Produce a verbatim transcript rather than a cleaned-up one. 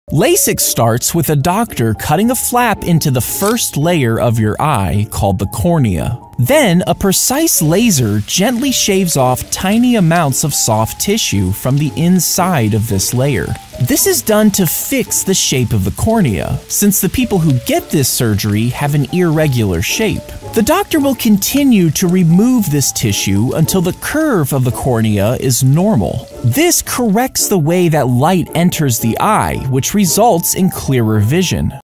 LASIK starts with a doctor cutting a flap into the first layer of your eye, called the cornea. Then, a precise laser gently shaves off tiny amounts of soft tissue from the inside of this layer. This is done to fix the shape of the cornea, since the people who get this surgery have an irregular shape. The doctor will continue to remove this tissue until the curve of the cornea is normal. This corrects the way that light enters the eye, which results in clearer vision.